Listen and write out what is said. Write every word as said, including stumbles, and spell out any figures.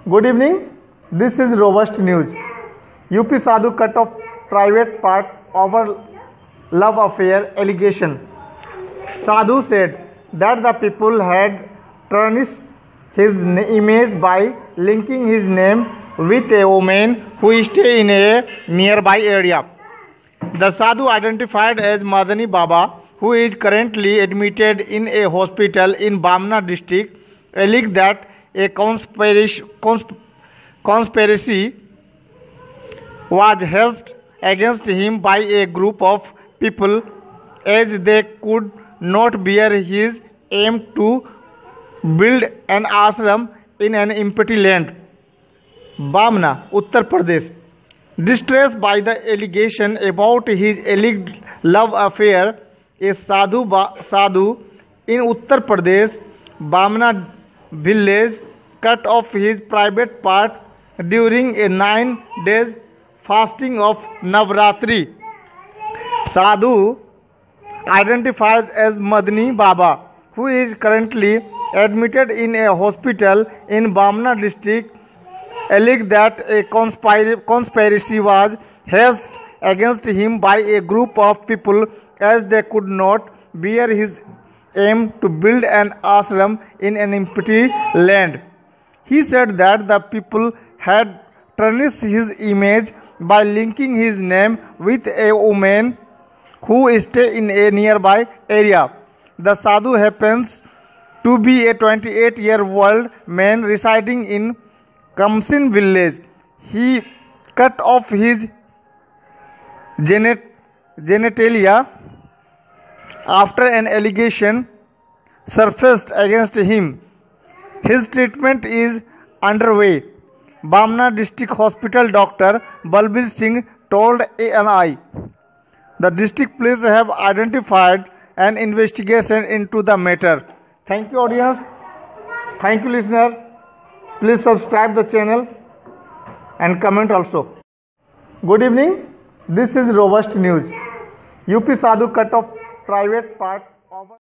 Good evening. This is Robust News. U P Sadhu cut off private part over love affair allegation. Sadhu said that the people had tarnished his image by linking his name with a woman who stay in a nearby area. The Sadhu, identified as Madani Baba, who is currently admitted in a hospital in Bamna district, alleged that a conspiracy, consp- conspiracy was hatched against him by a group of people, as they could not bear his aim to build an ashram in an empty land. Bamna, Uttar Pradesh. Distressed by the allegation about his alleged love affair, a sadhu, ba- sadhu in Uttar Pradesh, Bamna village, cut off his private part during a nine days fasting of Navratri. Sadhu, identified as Madani Baba, who is currently admitted in a hospital in Bamna district, alleged that a conspir- conspiracy was hatched against him by a group of people, as they could not bear his aim to build an ashram in an empty land. He said that the people had tarnished his image by linking his name with a woman who stay in a nearby area. The Sadhu happens to be a twenty-eight-year-old man residing in Kamsin village. He cut off his genet- genitalia after an allegation surfaced against him. His treatment is underway. Bamna District Hospital Doctor Balbir Singh told A N I. The district police have identified an investigation into the matter. Thank you, audience. Thank you, listener. Please subscribe the channel and comment also. Good evening. This is Robust News. U P Sadhu cut off private part of